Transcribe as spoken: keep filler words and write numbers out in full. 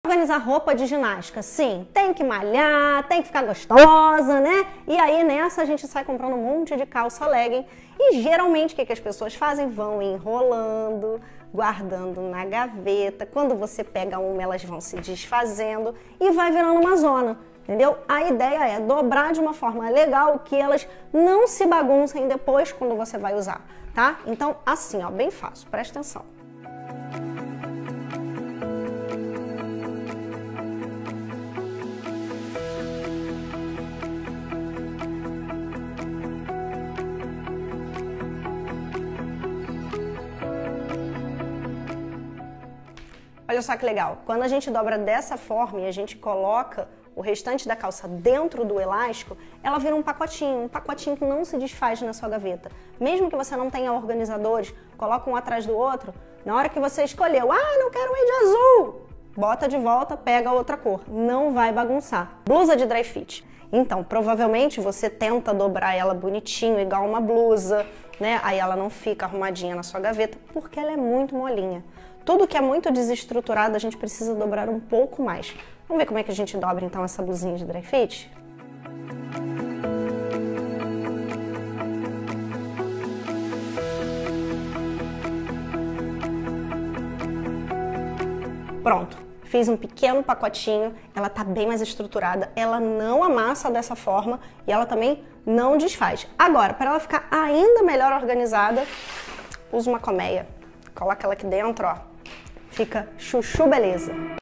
Organizar roupa de ginástica, sim, tem que malhar, tem que ficar gostosa, né? E aí nessa a gente sai comprando um monte de calça legging e geralmente o que, que as pessoas fazem? Vão enrolando, guardando na gaveta. Quando você pega uma, elas vão se desfazendo e vai virando uma zona, entendeu? A ideia é dobrar de uma forma legal que elas não se baguncem depois quando você vai usar, tá? Então assim, ó, bem fácil, presta atenção. Olha só que legal, quando a gente dobra dessa forma e a gente coloca o restante da calça dentro do elástico, ela vira um pacotinho, um pacotinho que não se desfaz na sua gaveta. Mesmo que você não tenha organizadores, coloca um atrás do outro, na hora que você escolheu, ah, não quero ir de azul, bota de volta, pega outra cor, não vai bagunçar. Blusa de dry fit. Então, provavelmente você tenta dobrar ela bonitinho, igual uma blusa, né? Aí ela não fica arrumadinha na sua gaveta, porque ela é muito molinha. Tudo que é muito desestruturado, a gente precisa dobrar um pouco mais. Vamos ver como é que a gente dobra, então, essa blusinha de dry fit? Pronto, fiz um pequeno pacotinho, ela tá bem mais estruturada, ela não amassa dessa forma e ela também não desfaz. Agora, para ela ficar ainda melhor organizada, usa uma colmeia. Coloca ela aqui dentro, ó. Fica chuchu beleza.